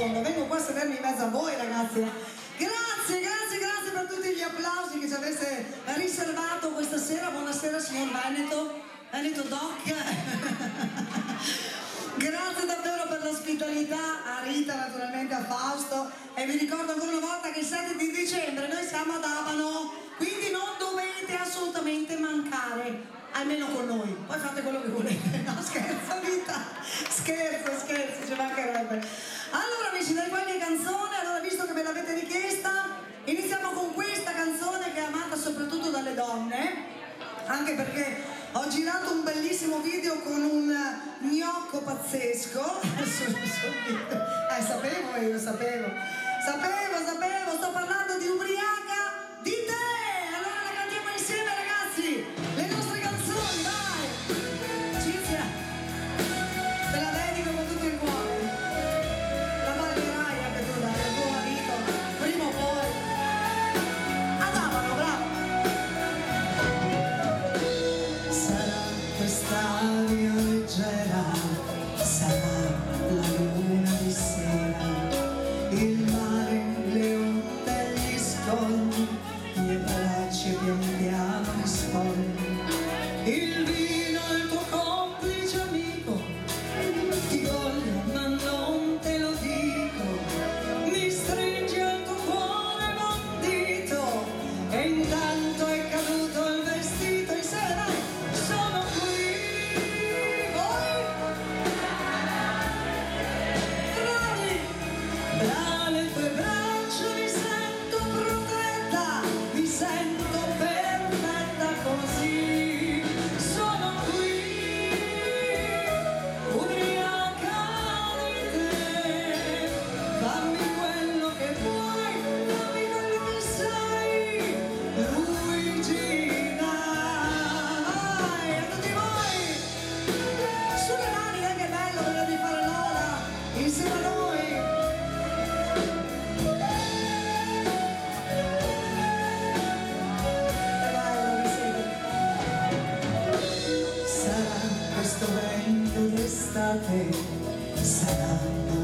fondo, vengo qua a sedermi in mezzo a voi, ragazzi. Grazie, grazie, grazie per tutti gli applausi che ci avete riservato questa sera. Buonasera signor Veneto Doc. Grazie davvero per l'ospitalità, a Rita naturalmente, a Fausto, e vi ricordo ancora una volta che il 7 di dicembre noi siamo ad Abano, quindi non dovete assolutamente mancare, almeno con noi. Poi fate quello che volete. No, scherzo Rita, scherzo, ci mancherebbe. Allora amici, dai, qualche canzone. Allora, visto che me l'avete richiesta, iniziamo con questa canzone che è amata soprattutto dalle donne, anche perché ho girato un bellissimo video con un gnocco pazzesco. Sapevo, sto parlando di Ubriaca di te. Allora la cantiamo insieme, ragazzi, le nostre canzoni, vai! Cinzia, te la dedico con tutto il cuore. La ballerai anche tu, dai, al tuo marito, prima o poi. Andavano, bravo! Sarà quest'aria leggera, sarà la luna di sera, il mare, le onde, gli scogli, gli abbracci pian piano mi sfogli, il vino, il tuo complice amico, ti voglio ma non te lo dico, mi stringi al tuo cuore bandito, e intanto è caduto il vestito in sera, sono qui, voi, bravi, tra le tue braccia mi sento protetta, mi sento perfetta così, sono qui, ubriaca di te, fammi quello che vuoi, fammi quello che sai, Luigina, vai, a tutti voi, sulle mani, che bello quello di fare Lola, insieme a noi. Sarà questo vento d'estate, saranno